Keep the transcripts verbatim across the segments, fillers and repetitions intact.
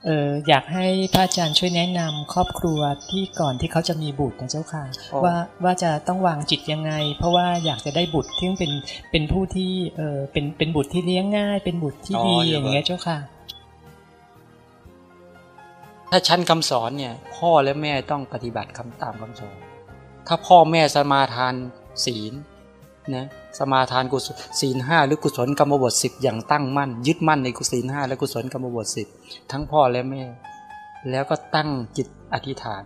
เอออยากให้พระอาจารย์ช่วยแนะนำครอบครัวที่ก่อนที่เขาจะมีบุตรนะเจ้าค่ะว่าว่าจะต้องวางจิตยังไงเพราะว่าอยากจะได้บุตรที่เป็นเป็นผู้ที่เออเป็นเป็นบุตรที่เลี้ยงง่ายเป็นบุตรที่ดีอย่างเงี้ยเจ้าค่ะถ้าชั้นคำสอนเนี่ยพ่อและแม่ต้องปฏิบัติคำตามคำสอนถ้าพ่อแม่สมาทานศีลนะสมาทานกุศลศีลห้าหรือกุศลกรรมบทสิบอย่างตั้งมั่นยึดมั่นในกุศลห้าและกุศลกรรมบทสิบทั้งพ่อและแม่แล้วก็ตั้งจิตอธิษฐาน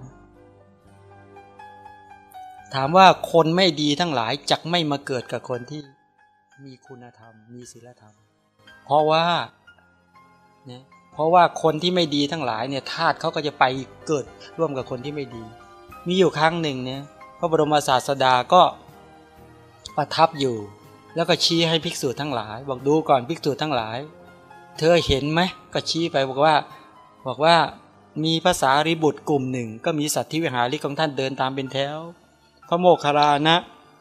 ถามว่าคนไม่ดีทั้งหลายจักไม่มาเกิดกับคนที่มีคุณธรรมมีศีลธรรมเพราะว่าเนี่ยเพราะว่าคนที่ไม่ดีทั้งหลายเนี่ยธาตุเขาก็จะไปเกิดร่วมกับคนที่ไม่ดีมีอยู่ครั้งหนึ่งเนี่ยพระบรมศาสดาก็ประทับอยู่แล้วก็ชี้ให้ภิกษุทั้งหลายบอกดูก่อนภิกษุทั้งหลายเธอเห็นไหมก็ชี้ไปบอกว่าบอกว่ามีภาษาริบุตรกลุ่มหนึ่งก็มีสัตว์ที่วิหาริกของท่านเดินตามเป็นแถวพระโมคคัลลานะ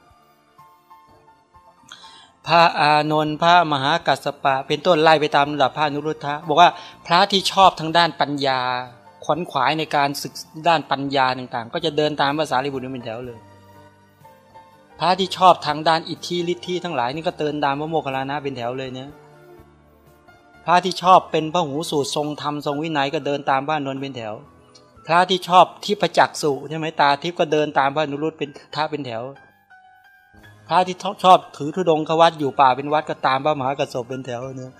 พระอานนท์พระมหากัสสปะเป็นต้นไล่ไปตามระดับพระอนุรุทธะบอกว่าพระที่ชอบทางด้านปัญญาขวนขวายในการศึกด้านปัญญาต่างๆก็จะเดินตามภาษาริบุตรเป็นแถวเลยพระที่ชอบทางด้านอิทธิฤทธิทั้งหลายนี่ก็เดินตามพระโมคคัลลานะเป็นแถวเลยเนี่ยพระที่ชอบเป็นพระหูสูตรทรงธรรมทรงวินัยก็เดินตามพระอานนท์เป็นแถวพระที่ชอบทิพจักษุใช่ไหมตาทิพก็เดินตามพระอนุรุตเป็นท่าเป็นแถวพระที่ชอบถือธุดงควัตอยู่ป่าเป็นวัดก็ตามพระมหากัสสปเป็นแถวเนี่ย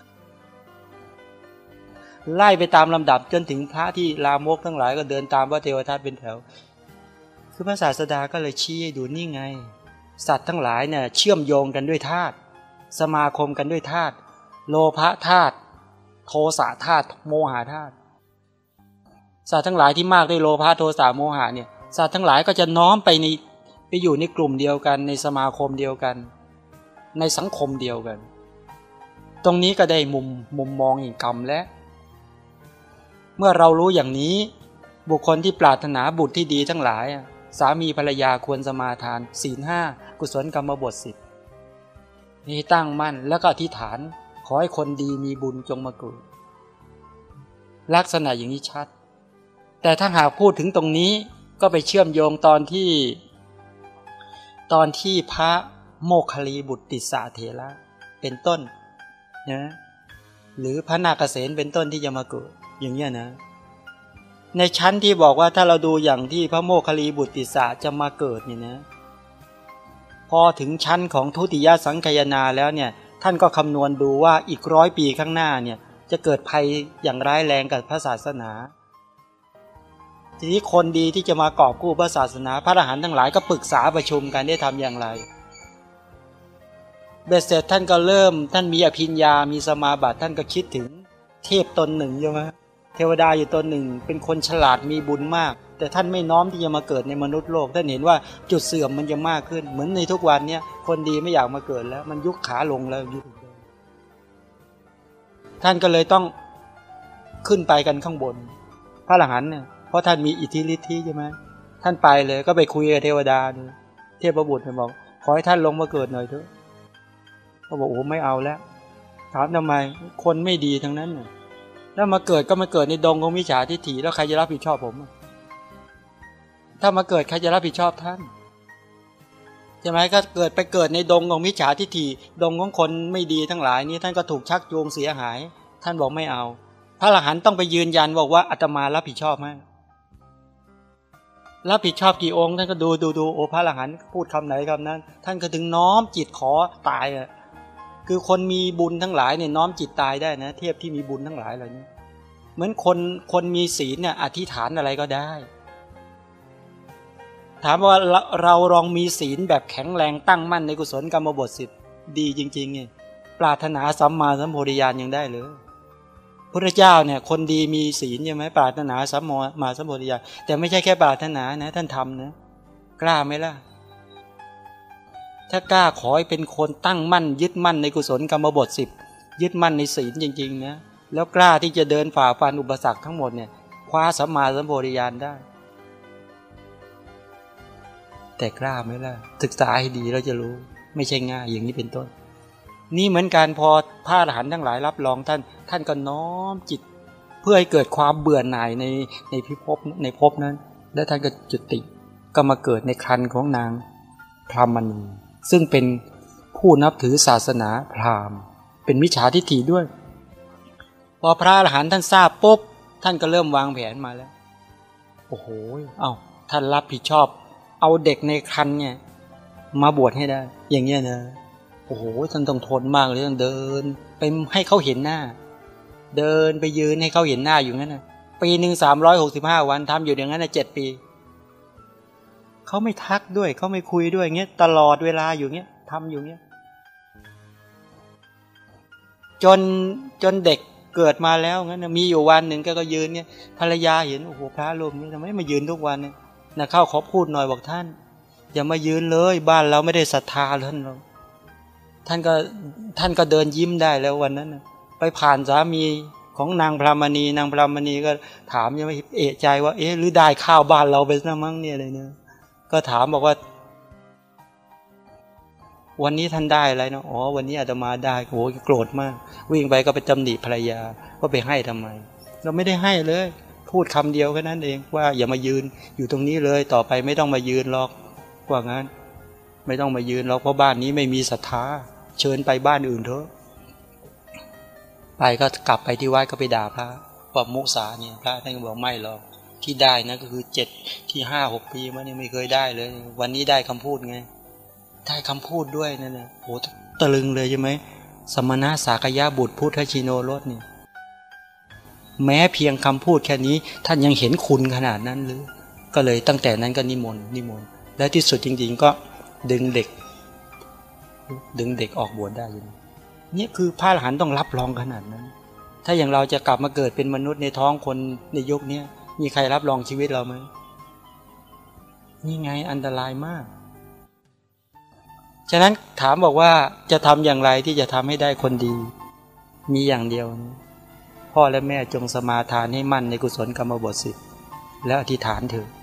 ไล่ไปตามลำดับจนถึงพระที่ลามกทั้งหลายก็เดินตามพระเทวทัตเป็นแถวคือพระศาสดาก็เลยชี้ให้ดูนี่ไงสัตว์ทั้งหลายเนี่ยเชื่อมโยงกันด้วยธาตุสมาคมกันด้วยธาตุโลภะธาตุโทสะธาตุโมหะธาตุสัตว์ทั้งหลายที่มากด้วยโลภะโทสะโมหะเนี่ยสัตว์ทั้งหลายก็จะน้อมไปในไปอยู่ในกลุ่มเดียวกันในสมาคมเดียวกันในสังคมเดียวกันตรงนี้ก็ได้มุมมุมมองอีกคำและเมื่อเรารู้อย่างนี้บุคคลที่ปรารถนาบุตรที่ดีทั้งหลายสามีภรรยาควรสมาทานศีลห้ากุศลกรรมบทสิบนี่ตั้งมั่นแล้วก็อธิษฐานขอให้คนดีมีบุญจงมาเกิดลักษณะอย่างนี้ชัดแต่ถ้าหากพูดถึงตรงนี้ก็ไปเชื่อมโยงตอนที่ตอนที่พระโมคคัลลีบุตรติสสะเถระเป็นต้นนะหรือพระนาคเษนเป็นต้นที่จะมาเกิดอย่างนี้นะในชั้นที่บอกว่าถ้าเราดูอย่างที่พระโมคคัลลีบุตรติสสะจะมาเกิดเนี่ยนะพอถึงชั้นของทุติยสังคายนาแล้วเนี่ยท่านก็คำนวณดูว่าอีกร้อยปีข้างหน้าเนี่ยจะเกิดภัยอย่างร้ายแรงกับพระศาสนาทีนี้คนดีที่จะมากอบกู้พระศาสนาพระอรหันต์ทั้งหลายก็ปรึกษาประชุมกันได้ทำอย่างไรเบ็ดเสร็จท่านก็เริ่มท่านมีอภิญญามีสมาบัติท่านก็คิดถึงเทพตนหนึ่งใช่ไหมเทวดาอยู่ตนหนึ่งเป็นคนฉลาดมีบุญมากแต่ท่านไม่น้อมที่จะมาเกิดในมนุษย์โลกท่านเห็นว่าจุดเสื่อมมันจะมากขึ้นเหมือนในทุกวันเนี้ยคนดีไม่อยากมาเกิดแล้วมันยุคขาลงแล้วยุคท่านก็เลยต้องขึ้นไปกันข้างบนพระอรหันต์เนี่ยเพราะท่านมีอิทธิฤทธิใช่ไหมท่านไปเลยก็ไปคุยกับเทวดาเนี่ยเทพบุตรเนี่ยบอกขอให้ท่านลงมาเกิดหน่อยเถอะเขาบอกโอ้ไม่เอาแล้วถามทำไมคนไม่ดีทั้งนั้นเนี่ยแล้วมาเกิดก็มาเกิดในดงของมิจฉาทิฏฐิแล้วใครจะรับผิดชอบผมถ้ามาเกิดใครจะรับผิดชอบท่านใช่ไหมก็เกิดไปเกิดในดงของมิจฉาทิฏฐิดงของคนไม่ดีทั้งหลายนี้ท่านก็ถูกชักจูงเสียหายท่านบอกไม่เอาพระอรหันต์ต้องไปยืนยันบอกว่าอาตมารับผิดชอบไหมรับผิดชอบกี่องค์ท่านก็ดูดูดูโอ้พระอรหันต์พูดคำไหนคำนั้นท่านก็ถึงน้อมจิตขอตายอ่ะคือคนมีบุญทั้งหลายเนี่ยน้อมจิตตายได้นะเทียบที่มีบุญทั้งหลายเหล่านี้เหมือนคนคนมีศีลเนี่ยอธิษฐานอะไรก็ได้ถามว่าเราลองมีศีลแบบแข็งแรงตั้งมั่นในกุศลกรรมบทสิบดีจริงๆไงปรารถนาสัมมาสัมโพธิญาณยังได้เลยพระเจ้าเนี่ยคนดีมีศีลใช่ไหมปรารถนาสัมมาสัมโพธิญาณแต่ไม่ใช่แค่ปรารถนานะท่านทำนะกล้าไหมล่ะถ้ากล้าขอให้เป็นคนตั้งมั่นยึดมั่นในกุศลกรรมบทสิบยึดมั่นในศีลจริงๆนะแล้วกล้าที่จะเดินฝ่าฟันอุปสรรคทั้งหมดเนี่ยคว้าสัมมาสัมโพธิญาณได้แต่กล้าไหมล่ะศึกษาให้ดีเราจะรู้ไม่ใช่ง่ายอย่างนี้เป็นต้นนี่เหมือนกันพอพระอรหันต์ทั้งหลายรับรองท่านท่านก็น้อมจิตเพื่อให้เกิดความเบื่อหน่ายในในพิภพในภพนั้นแล้วท่านก็จุติก็มาเกิดในครรภ์ของนางพรหมณีซึ่งเป็นผู้นับถือศาสนาพราหมณ์เป็นมิจฉาทิฏฐิด้วยพอพระอรหันต์ท่านทราบปุ๊บท่านก็เริ่มวางแผนมาแล้วโอ้โหเอ้าท่านรับผิดชอบเอาเด็กในครรภ์เนี่ยมาบวชให้ได้อย่างเงี้ยนะโอ้โหท่านต้องทนมากเลยต้องเดินไปให้เขาเห็นหน้าเดินไปยืนให้เขาเห็นหน้าอยู่งั้นนะปีหนึ่งสามร้อยหกสิบห้าวันทำอยู่อย่างนั้นนะเจ็ดปีเขาไม่ทักด้วยเขาไม่คุยด้วยเงี้ยตลอดเวลาอยู่เงี้ยทำอยู่เงี้ยจนจนเด็กเกิดมาแล้วงั้นนะมีอยู่วันหนึ่งก็ก็ยืนเนี่ยภรรยาเห็นโอ้โหพระรูปนี้ทำไมมายืนทุกวันเนี่ยนะเข้าขอพูดหน่อยบอกท่านอย่ามายืนเลยบ้านเราไม่ได้ศรัทธาท่านเราท่านก็ท่านก็เดินยิ้มได้แล้ววันนั้นนะไปผ่านสามีของนางพรหมณีนางพรหมณีก็ถามยังไม่เอะใจว่าเอ๊ะหรือได้ข้าวบ้านเราไปซะมั้งเนี่ยเลยเนี่ยก็ถามบอกว่าวันนี้ท่านได้อะไรนะอ๋อวันนี้อาตมาได้โอ้โกรธมากวิ่งไปก็ไปตำหนิภรรยาว่าไปให้ทำไมเราไม่ได้ให้เลยพูดคำเดียวแค่นั้นเองว่าอย่ามายืนอยู่ตรงนี้เลยต่อไปไม่ต้องมายืนหรอกว่างั้นไม่ต้องมายืนหรอกเพราะบ้านนี้ไม่มีศรัทธาเชิญไปบ้านอื่นเถอะไปก็กลับไปที่วัดก็ไปด่าพระว่ามุสาเนี่ยพระท่านก็บอกไม่หรอกที่ได้นะก็คือเจ็ดที่ห้าหกปีมาเนี่ยไม่เคยได้เลยวันนี้ได้คำพูดไงได้คำพูดด้วยนั่นนะโหตะลึงเลยใช่ไหมสมณะสากยะบุตรพุทธชิโนรสเนี่ยแม้เพียงคำพูดแค่นี้ท่านยังเห็นคุณขนาดนั้นหรือก็เลยตั้งแต่นั้นก็นิมนต์นิมนต์และที่สุดจริงๆก็ดึงเด็กดึงเด็กออกบวชได้อยู่นี่คือพระอรหันต์ต้องรับรองขนาดนั้นถ้าอย่างเราจะกลับมาเกิดเป็นมนุษย์ในท้องคนในยุคนี้มีใครรับรองชีวิตเราไหมนี่ไงอันตรายมากฉะนั้นถามบอกว่าจะทำอย่างไรที่จะทำให้ได้คนดีมีอย่างเดียวพ่อและแม่จงสมาทานให้มั่นในกุศลกรรมบทสิบแล้วอธิษฐานเถิด